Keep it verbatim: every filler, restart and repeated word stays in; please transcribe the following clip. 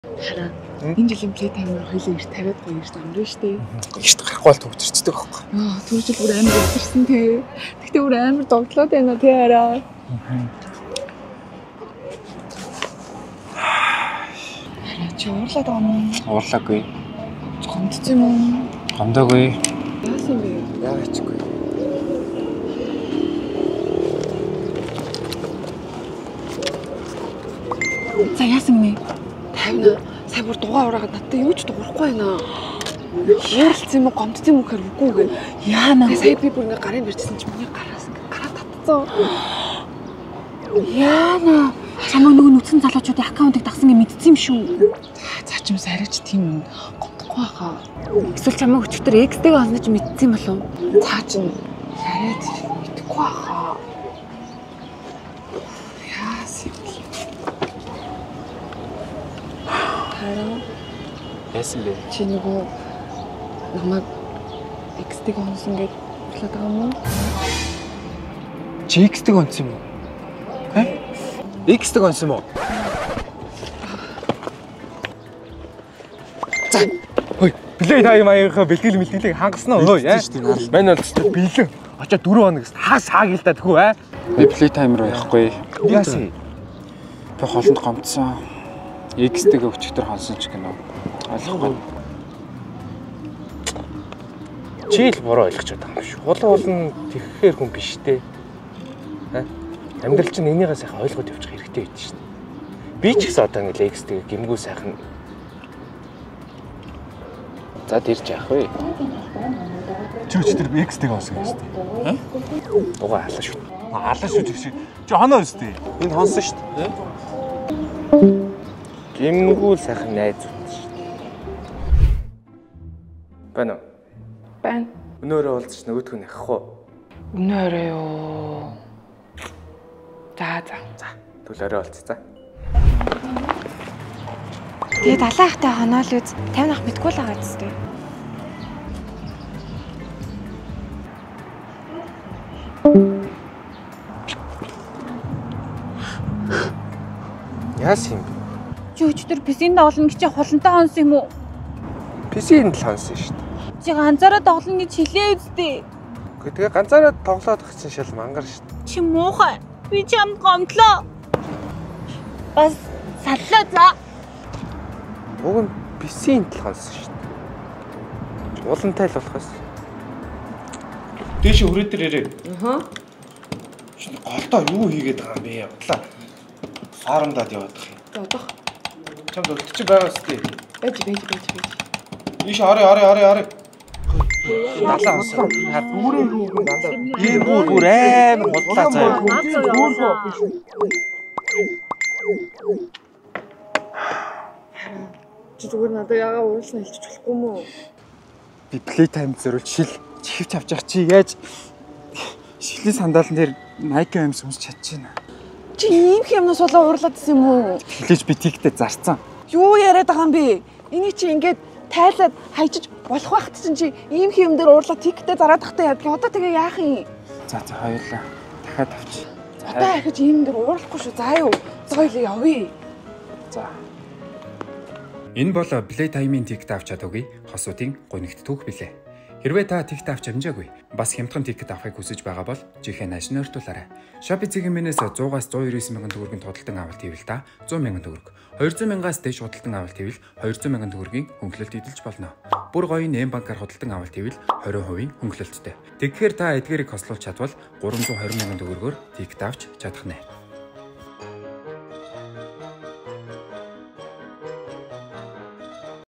Хараа. Энэ жилийн плейтаймер хоёлоо ирт тавиад гоё ирт амрын штэ. Ихт гарахгүй бол төгчөрчдөг байхгүй. Аа, түр жил бүр амар ядарсан те. Тэгтээ бүр амар догтлоод байна те хараа. Хараа чи уурлаад байгаа юм уу? Уурлаагүй. Гомдсон юм уу? Гомдоогүй. Яасан бэ? Яагачгүй. За яасан бэ? Тавина. Сая бүр дугаа ураагаад надтай юу ч дуурахгүй байна. Яарлцсан юм уу, гомдсон юм уу гэхээр үгүй гээ. Яана. Сая би бүр ингээ гарын барьчихсан чи миний гараас ингээ гараа татцсан. Яана. Чамаа нөгөө нүцгэн залуучуудын аккаунтыг дагсан юм мэдсэн юм шүү. За ч юм сарайч тийм гомдохгүй хаа. Эсвэл чамаа өчтөр X-тэйг олно ч мэдсэн юм болов. Цаа ч сарайч мэдэхгүй хаа. Яасан бэ? Хараа. Яасан бэ? Чи нөгөө намайг X-тэйг онсон гэж бодлоод байгаа юм уу? Чи X-тэйг онсон юм уу? Хэ? X-тэйг онсон юм уу? За. Хөөе, плей тайм аяга бэлтгэл мэлтгэлийг хангасан уу? Хөөе, аа. Мань бол ч бэлэн. Очоо дөрөв хоног гэсэн хаа саагийн л да тхүү аа. Би плей тайм руу явахгүй. Яасан? Би холонд гомдсон. X-тэйг өчтөр хонсон ч гэнэ. Ойлгохгүй. Чи л буруу ойлгож байгаа юм шүү. Улан улан тэгхээр хүн биш дээ. Аа? Амьдрал чинь энийгээ сайхан ойлгоод явчих хэрэгтэй байд шүү дээ. Би ч гэсэн одоо ингэ X-тэйг гимгүү сайхан. За дэрж яах вэ? Чи өчтөр X-тэйг онсон гэж дээ. Аа? Угаа халаа шүү. Халаа шүү чи. Чи хоноо өстэй. Энд хонсон шүү дээ. Гимгүү сайхан найз үт шүү дээ. Байна уу? Байна. Өнөөрөө уулзч нөгөөдг нь ах уу? Өнөөрөө юу? За за. За, тэгвэл орой уулз за. Тэгээд алаахтай хоноол үз тавин ах мэдгүй л байгаа зү дээ. Яасан юм бэ? Чи өчтөр писийн доолно гэж хулантай хонсон юм уу? Писийн л хонсон шүү дээ. Чи ганцаараа доолно гэж хэлээ үздэй. Гэхдээ тэгээ ганцаараа тоглоод их чинь шал мангар шүү дээ. Чи муухай. Би чамд гомдлоо. Бас саллаа за. Уг нь писийн л хонсон шүү дээ. Улантай л болохоос. Дээш хүрээ дээр ирээ. Аха. Чи голдоо юу хийгээд байгаа юм бэ? Бодлаа. Саарамдаад яваад байгаа юм. За одох. Чамд өлтөж байгаа үстэй. Байж байж байж байж. Ийш орой орой орой орой. Далаа онсон. Бүрээ рүү дандаа. Ийм бүр бүр амар бодлаа заа. Чи зүгээр надад яагаад уурлаа хэлчих болохгүй юм уу? Би плей тайм зориулж шил чихвч авч явах чи яаж шилийн сандаалн дээр Nike юм сүнс чадчихна. Чи ийм хэмнээс болоо уурлаад байсан юм уу? Хэлж би тиктэй зарцсан. Юу яриад байгаа юм бэ? Энийг чи ингээд тайлаад хайчиж болох байхт чинь чи ийм хэм дээр уурлаа тиктэй зараад тахтай яадаг. Одоо тэгээ яах юм? За за хоёулаа. Дахиад авч. Одоо яхаж ийм дээр уурлахгүй шүү. За юу? За хоёулаа явъя. За. Энэ бол плей таймын тикт авч чадаагүй хосуудын гунигт түүх билээ. Хэрвээ та тикт авч амжаагүй бас хямдхан тикт авахыг хүсэж байгаа бол жишээ нь ажны ойртуулаарай. Shopee цэгийн мэнэс зуугаас зуун найман мянган төгрөгийн тодтолтон авалт хийвэл та зуун мянган төгрөг, хоёр зуун мянгаас дээш худалдан авалт хийвэл хоёр зуун мянган төгрөгийн хөнгөлөлт эдэлж болно. Бүр гоё нэм банкар худалдан авалт хийвэл двадцать процент хөнгөлөлттэй. Тэгэхээр та эдгээрийг хослуулж чадвал гурван зуун двадцать мянган төгрөгөөр тикт авч чадах нэ.